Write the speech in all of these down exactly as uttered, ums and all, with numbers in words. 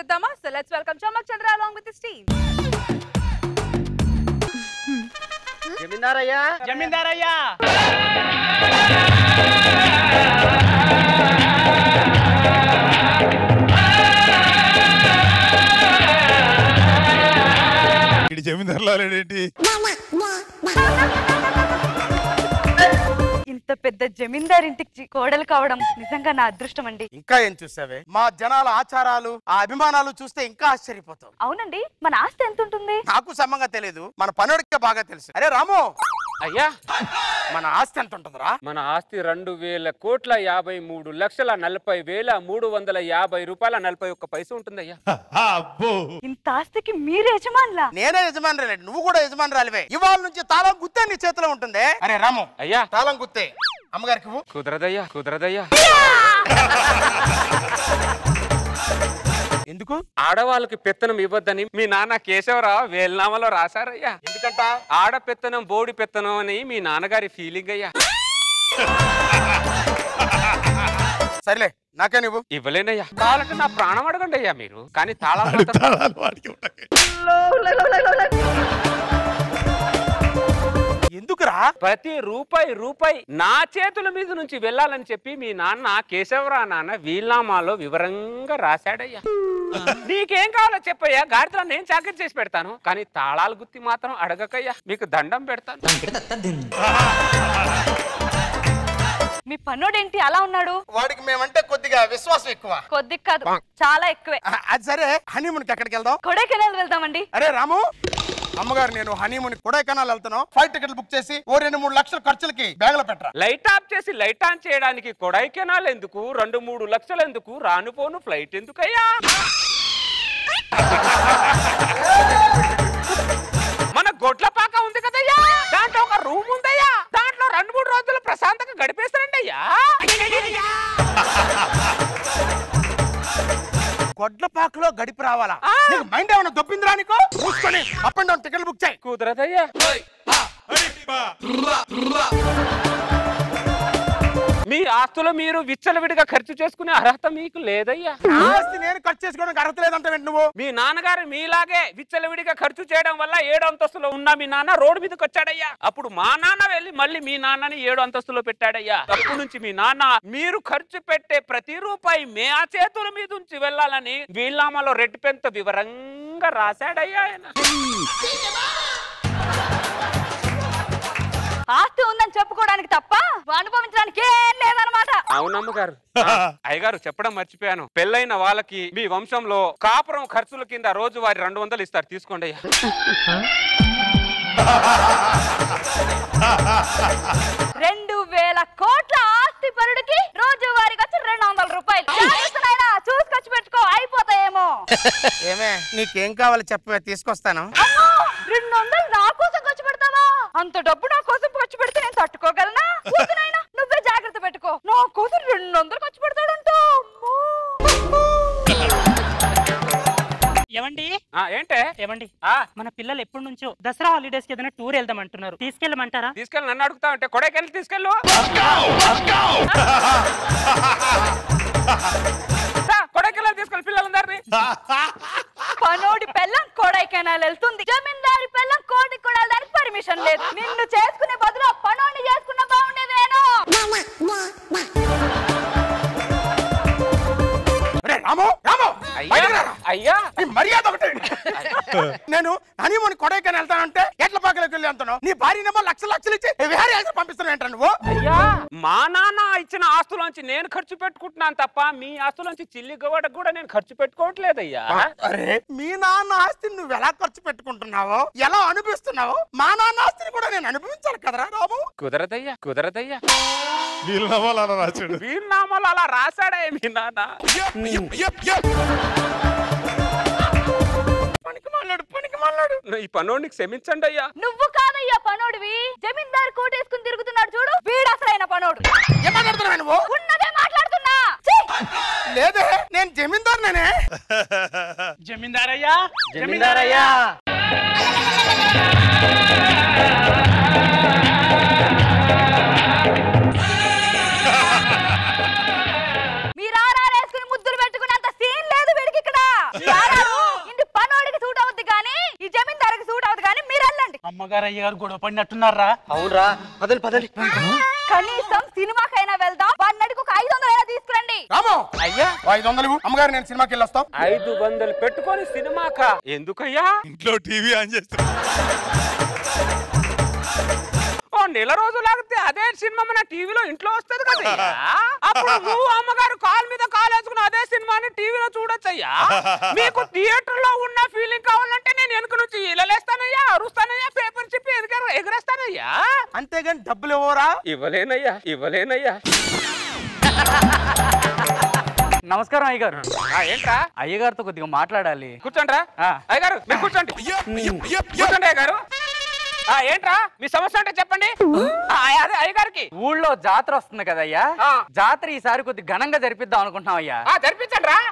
చూసేద్దామా? So let's welcome Chammak Chandra along with his team. జమీందారయ్యా జమీందారయ్యా ఇది జమీందారులాడేంటి? ఇంత పెద్ద జమీందార్ ఇంటికి కోడలు కావడం నిజంగా నా అదృష్టం అండి. ఇంకా ఏం చూసావే? మా జనాల ఆచారాలు ఆ అభిమానాలు చూస్తే ఇంకా ఆశ్చర్యపోతాం. అవునండి, మన ఆస్తి ఎంత ఉంటుంది? నాకు సమంగా తెలియదు, మన పనుడికే బాగా తెలుసు. అరే రాము అయ్యా, మన ఆస్తి ఎంత ఉంటుందిరా? మన ఆస్తి రెండు వేల కోట్ల యాభై మూడు లక్షల నలభై వేల మూడు వందల యాభై రూపాయల నలభై ఒక్క పైస ఉంటుందయ్యా. ఇంత ఆస్తికి మీరు యజమానులా? నేనే యజమాని రాలేదు, నువ్వు కూడా యజమాని రాలివే. ఇవాళ నుంచి తాళం గుత్తే నీ చేతిలో ఉంటుంది. అరే రాము అయ్యా, తాళం గుత్తే అమ్మగారికి కుదరదయ్యా కుదరదయ్యా ఎందుకు? ఆడవాళ్ళకి పెత్తనం ఇవ్వద్దని మీ నాన్న కేశవరావు వేల్నామాలో రాశారయ్యా. ఎందుకంట? ఆడ పెత్తనం బోడి పెత్తనం అని మీ నాన్నగారి ఫీలింగ్ అయ్యా. సరేలే, నాకే నువ్వు ఇవ్వలేనయ్యా. కావాలంటే నా ప్రాణం అడగండి అయ్యా మీరు, కానీ తాళాలు ఎందుకురా? ప్రతి రూపాయి రూపాయి నా చేతుల మీద నుంచి వెళ్ళాలని చెప్పి మీ నాన్న కేశవరావు నాన్న వీల్నామాలో వివరంగా రాశాడయ్యా. నీకేం కావాలో చెప్పయ్యా, గాడిలో నేను చాకరీ చేసి పెడతాను, కానీ తాళాలు గుత్తి మాత్రం అడగకయ్యా, మీకు దండం పెడతాను. మీ పన్నోడేంటి అలా ఉన్నాడు? వాడికి మేమంటే కొద్దిగా విశ్వాసం ఎక్కువ. కొద్ది కాదు, చాలా ఎక్కువే. అది సరే, హనీమూన్ కి ఎక్కడికి వెళ్దాం? కొడైకెనాల్ వెళ్దామండి. అరే రాము, అమ్మగారు నేను హనీమూన్ కొడైకెనాల్ వెళ్తున్నాను, ఫ్లైట్ టికెట్ బుక్ చేసి ఓ రెండు మూడు లక్షల ఖర్చులకి బ్యాగ్ లో పెట్టరా. లైట్ ఆఫ్ చేసి లైట్ ఆన్ చేయడానికి కొడైకెనాల్ ఎందుకు, రెండు మూడు లక్షలు ఎందుకు, రానుపోను ఫ్లైట్ ఎందుకయ్యా? మన గొడ్లపాక ఉంది కదయ్యా, దాంట్లో ఒక రూమ్ ఉందయ్యా, దాంట్లో రెండు మూడు రోజులు ప్రశాంతంగా గడిపేస్తారండి అయ్యా. గొడ్లపాకలో గడిపి రావాలా? నీకు మైండ్ ఏమైనా దొబ్బిందిరా? నీకు చూసుకొని up and down ticket book చేయి. కుదరదయ్యా. మీ ఆస్తులు మీరు విచ్చలవిడిగా ఖర్చు చేసుకునే అర్హత మీకు లేదయ్యా. ఆస్తి నేను ఖర్చు చేసుకోవడానికి అర్హత లేదంటే నువ్వు. మీ నాన్నగారు మీలాగే విచ్చలవిడిగా ఖర్చు చేయడం వల్ల ఏడు అంతస్తులో ఉన్న మీ నాన్న రోడ్డు మీదకి వచ్చాడయ్యా. అప్పుడు మా నాన్న వెళ్ళి మళ్ళీ మీ నాన్నని ఏడు అంతస్తులో పెట్టాడయ్యా. అప్పటి నుంచి మీ నాన్న మీరు ఖర్చు పెట్టే ప్రతి రూపాయి మే ఆ చేతుల మీద నుంచి వెళ్ళాలని వీల్నామాలో రెడ్ పెన్ తో వివరంగా రాశాడయ్యా. ఆస్తి ఉందని చెప్పుకోవడానికి తప్ప అనుభవించడానికి ఏం లేదన్నమాట. అవునమ్మగారు. అయ్యగారు చెప్పడం మర్చిపోయాను, పెళ్ళైన వాళ్ళకి మీ వంశంలో కాపురం ఖర్చుల కింద రోజు వారి రెండు వందలు ఇస్తారు, తీసుకోండి అయ్యా. రెండు వేల కోట్ల ఆస్తి పరుడికి రోజు వారికి వచ్చి రెండు వందల రూపాయలు చూసి ఖర్చు పెట్టుకో, అయిపోతాయేమో. ఏమే నీకేం కావాలి చెప్పవే, తీసుకొస్తాను. రెండు వందలు నా కోసం ఖర్చు పెడతావా? అంత డబ్బు నా కోసం ఖర్చు పెడితే నేను తట్టుకోగలనా? నువ్వే జాగ్రత్త పెట్టుకో, నా కోసం రెండు వందలు ఖర్చు పెడతాడంటూ. ఏమండి ఏంటే ఏమండి మన పిల్లలు ఎప్పటి నుంచో దసరా హాలిడేస్ కి ఏదైనా టూర్ వెళ్దాం అంటున్నారు, తీసుకెళ్ళమంటారా? తీసుకెళ్ళి నన్ను అడుగుతా అంటే కొడైకెళ్ళి తీసుకెళ్ళు. కొడైకెళ్ళి తీసుకెళ్ళి పిల్లలందరినీ. పనోడి పెళ్ళం కొడైకెనాల్ వెళ్తుంది, జమీందారి పెళ్ళం కోటి కూడా వెళ్ళడానికి పర్మిషన్ లేదు. నిన్ను చేసుకునే బదులు పనోడిని చేసుకున్న బాగుండేదేనో. అయ్యా మర్యాద ఒకటి. నేను హనీమూన్ కొడైకెనాల్ వెళ్తానంటే ఎట్ల పాకలోకి వెళ్ళి అంటాను, నీ భార్యనేమో లక్ష లక్షలు ఇచ్చి విహారీ పంపిస్తాను ఏంట నువ్వు? అయ్యా, మా నాన్న ఇచ్చిన ఆస్తులోంచి నేను ఖర్చు పెట్టుకుంటున్నాను తప్ప మీ ఆస్తులోంచి చిల్లి గవ్వడకు కూడా నేను ఖర్చు పెట్టుకోవట్లేదయ్యా. అరే మీ నాన్న ఆస్తిని నువ్వు ఎలా ఖర్చు పెట్టుకుంటున్నావో, ఎలా అనిపిస్తున్నావో మా నాన్న ఆస్తిని కూడా నేను అనుభవించాలి కదరా రాము. కుదరదయ్యా కుదరదయ్యా. వీల్నామాలు అలా రాశాడు. వీల్నామాలు అలా రాశాడే మీ నాన్న. ఈ పనోడిని క్షమించండి అయ్యా. నువ్వు కాదయ్యా పనోడివి, జమీందారు కోటేసుకుని తిరుగుతున్నాడు చూడు, వీడు అసలైన పనోడు. ఏమాట్లాడుతున్నావు నువ్వు? ఉన్నదే మాట్లాడుతున్నా. లేదే, నేను జమీందారునే. జమీందారయ్యా జమీందారయ్యా. మీరు ఆరారేసుకుని ముద్దులు పెట్టుకున్నంత సీన్ లేదు వీడికి ఇక్కడ. అమ్మగారు అయ్యగారు గొడవ పడినట్టున్నారా? అవునరా, పదండి పదండి. కనీసం సినిమాకైనా వెళ్దాం, వాడిని అడిగి ఒక ఐదు వందలు అయినా తీసుకురండి. రామో అయ్యా ఐదు వందలు అమ్మగారు, నేను సినిమాకి వెళ్ళి వస్తాం. ఐదు వందలు పెట్టుకొని సినిమాకా? ఎందుకయ్యా? ఇంట్లో టీవీ ఆన్ చేస్తా. ఓ నెల రోజులు ఆగితే అదే సినిమా మన టీవీలో ఇంట్లో వస్తుంది కదా. అప్పుడు నువ్వు అమ్మగారు కాల్ మీద కాల్ వేసుకుని అదే సినిమాని టీవీలో చూడొచ్చయ్యా. మీకు థియేటర్ లో ఉన్న ఫీలింగ్ కావాలంటే నేను వెనుక నుంచి ఇళ్ళలేస్తానయ్యా, అరుస్తానయ్యా, పేపర్ చెప్పి ఎదురు ఎగురేస్తానయ్యా. అంతేగాని డబ్బులు ఇవ్వరా? ఇవ్వలేనయ్యా, ఇవ్వలేనయ్యా. నమస్కారం అయ్యగారు. ఏంట్రా? అయ్యగారితో కొద్దిగా మాట్లాడాలి. కూర్చోండి రా. అయ్యగారు మీరు కూర్చోండి, కూర్చోండి అయ్యగారు. ఏంట్రా మీ సమస్య అంటే చెప్పండి. అదే అయ్యగారికి ఊళ్ళో జాతర వస్తుంది కదయ్యా, జాతర ఈసారి కొద్దిగా ఘనంగా జరిపిద్దాం అనుకుంటున్నాం అయ్యా. జరిపించండి రా.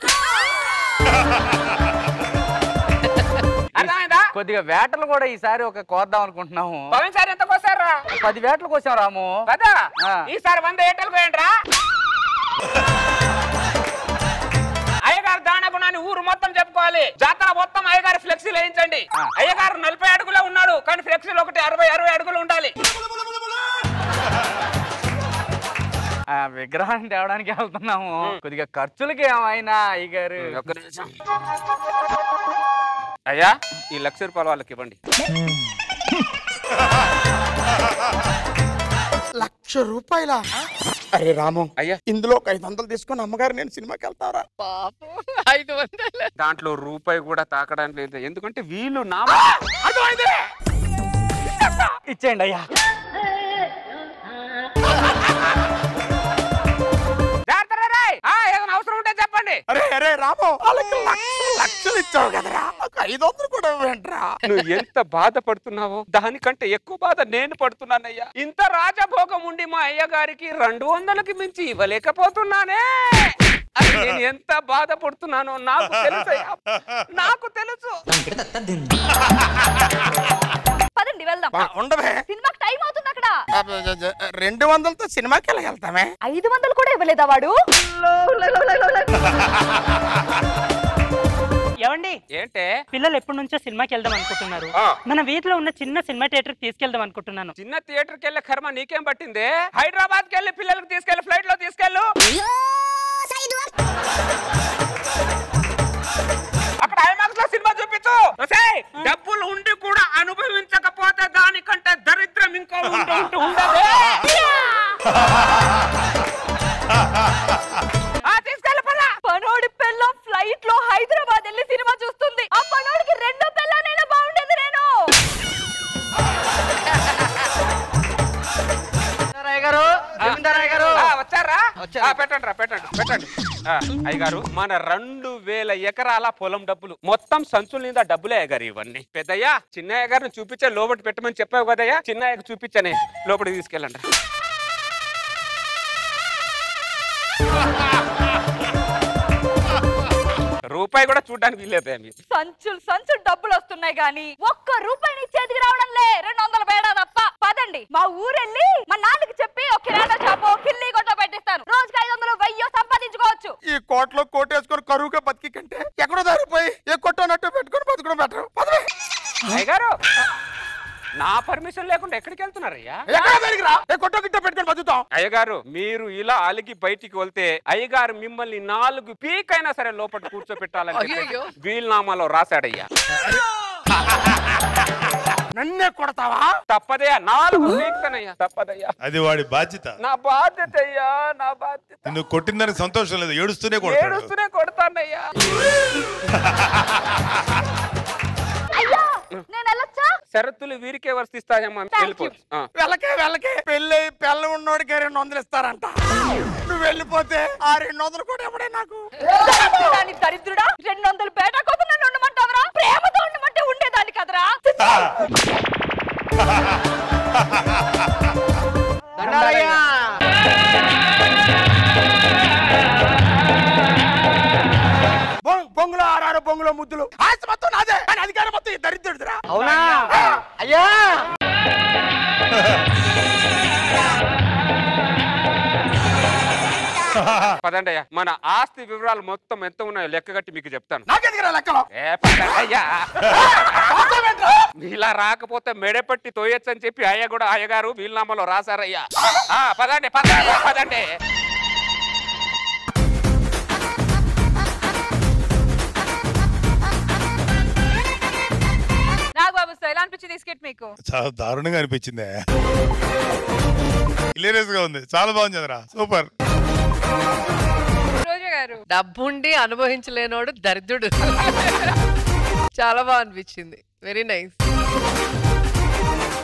అర్థమైందా? కొద్దిగా వేటలు కూడా ఈసారి ఒక కోద్దాం అనుకుంటున్నాము. పోయినసారి ఎంత కోసారా? పది వేటలు కోసాం రాము. కదా ఈసారి వంద ఏటలు కోయండి రా. అయ్యగారు దాన గుణాన్ని ఊరు మొత్తం చెప్పుకోవాలి. జాతర మొత్తం అయ్యగారు ఫ్లెక్సీలు వేయించండి. అయ్యగారు నలభై అడుగులే ఉన్నాడు కానీ ఫ్లెక్సీలు ఒకటి అరవై అరవై అడుగులు ఉండాలి. ఆ విగ్రహాన్ని తేవడానికి వెళ్తున్నాము, కొద్దిగా ఖర్చులకి ఏమైనా అయ్యగారు. ఒక్క నిమిషం అయ్యా, ఈ లక్ష రూపాయలు వాళ్ళకి ఇవ్వండి. లక్ష రూపాయల? అరే రాము అయ్యా, ఇందులో ఒక ఐదు వందలు తీసుకొని అమ్మగారు నేను సినిమాకి వెళ్తారా? ఐదు వందలు దాంట్లో రూపాయి కూడా తాకడానికి లేదు, ఎందుకంటే వీళ్ళు నా ఇచ్చేయండి అయ్యా. ఏదైనా అవసరం ఉంటే చెప్పండి. అరే అరే రాము, వాళ్ళకి లక్షలు ఇచ్చావు కదరా, ఒక ఐదు వందలు కూడా ఇవ్వండిరా. నువ్వు ఎంత బాధపడుతున్నావో దానికంటే ఎక్కువ బాధ నేను పడుతున్నానయ్యా. ఇంత రాజభోగం ఉండి మా అయ్య గారికి రెండు వందలకి మించి ఇవ్వలేకపోతున్నానే. అది నేను ఎంత బాధపడుతున్నానో నాకు తెలుసయ్యా, నాకు తెలుసు. పదండి వెళ్దాం. ఉండవే, సినిమాకి టైం అవుతుంది అక్కడ. రెండు వందలతో సినిమాకి వెళ్ళగలుగుతామే. ఐదు వందలు కూడా ఇవ్వలేదా వాడు? ఏమండి ఏంటే? పిల్లలు ఎప్పటి నుంచో సినిమాకి వెళ్దాం అనుకుంటున్నారు. మన వీధిలో ఉన్న చిన్న సినిమా థియేటర్ కి తీసుకెళ్దాం అనుకుంటున్నాను. చిన్న థియేటర్ కి వెళ్ళే కర్మ నీకేం పట్టింది? హైదరాబాద్ కి వెళ్ళి పిల్లలకు తీసుకెళ్లి ఫ్లైట్ లో తీసుకెళ్ళు. అక్కడ ఐమాక్స్ లో సినిమా చూపించు. డబ్బులు ఉండి కూడా అనుభవించకపోతే దానికంటే దరిద్రం ఇంకో ఉంటూ ఉండదు. తీసుకెళ్ళి పనోడి పిల్లం ఫ్లైట్ లో హైదరాబాద్ వెళ్ళి సినిమా చూస్తుంది. ఆ పనోడికి రెండో పిల్లనైనా బాగుండేది. నేను వచ్చారా? పెట్టండి రా, పెట్టండి పెట్టండి. అయ్యగారు మన రెండు వేల ఎకరాల పొలం డబ్బులు మొత్తం సంచుల మీద డబ్బులే అయ్యగారు ఇవన్నీ. పెద్దయ్యా చిన్నయ్య గారిని చూపించే లోపలికి పెట్టమని చెప్పావు కదయ్యా, చిన్నయ్యకు చూపించనే లోపలికి తీసుకెళ్ళండి. రూపాయి కూడా చూడడానికి వీల్లేదు. సంచులు సంచులు డబ్బులు వస్తున్నాయి గానీ ఒక్క రూపాయి నీ చేతికి రావడంలే. రెండు వందల బేడా తప్ప. పదండి మా ఊరెళ్ళి మా నాన్నకి చెప్పి ఒక కిరాణా షాపు కిల్లి కొట్ట పెట్టిస్తాను. రోజుకి ఐదు వందలు వెయ్యో సంపాదించుకోవచ్చు. ఈ కోట్లో కోటేసుకొని కరువుగా బతికి కంటే ఎక్కడో దారిపోయి ఏ కొట్టనట్టు పెట్టుకొని బతుకుని బెటర్. అయ్యగారు నా పర్మిషన్ లేకుండా ఎక్కడికి వెళ్తున్నారయ్యా? అయ్యగారు మీరు ఇలా అలిగి బయటికి వెళ్తే అయ్యగారు మిమ్మల్ని నాలుగు పీక్ అయినా సరే లోపల కూర్చోపెట్టాలని వీలునామాలో రాశాడయ్యా. నన్నే కొడతావా? తప్పదయ్యా, నాలుగు పీక్తానయ్యా, తప్పదయ్యా. అది వాడి బాధ్యత. నా బాధ్యత అయ్యా, నా బాధ్యత. నిన్ను కొట్టిందని సంతోషం లేదు, ఏడుస్తూనే కొడతాడు. ఏడుస్తూనే కొడతానయ్యా. షరతులు వీరికే వర్తిస్తాయమ్మా. వెళ్ళిపోవచ్చు. వెళ్ళకే వెళ్ళకే పెళ్ళి పెళ్ళ ఉన్నోడికి రెండు వందలు ఇస్తారంట. నువ్వు వెళ్ళిపోతే ఆ రెండు వందలు కూడా ఇవ్వడే నాకు. దరిద్రుడా, రెండు వందలు బేట కోసం నన్ను ఉండమంటావరా? ప్రేమతో ఉండమంటే ఉండేదాన్ని కదరా. బొంగులో ఆరారు బొంగులో ముద్దులు ఆస్తి మొత్తం నాదే, కానీ అధికారం మొత్తం దరిద్రుడురా. అవునా అయ్యా? పదండి అయ్యా, మన ఆస్తి వివరాలు మొత్తం ఎంత ఉన్నాయో లెక్క కట్టి మీకు చెప్తాను. నాకెందుకు లెక్కలో? ఏ పదండి అయ్యా. ఇలా రాకపోతే మెడపట్టి తోయొచ్చు అని చెప్పి అయ్య కూడా అయ్యగారు వీలునామాలో రాశారయ్యా. పదండి పదండి పదండి. నాగబాబు సార్ ఎలా అనిపించింది స్కిట్ మీకు? చాలా దారుణంగా అనిపించింది, హిలేరియస్ గా ఉంది, చాలా బాగుంది చంద్ర, సూపర్. రోజా గారు డబ్బుండి అనుభవించలేనోడు దరిద్రుడు. చాలా బాగా అనిపించింది, వెరీ నైస్.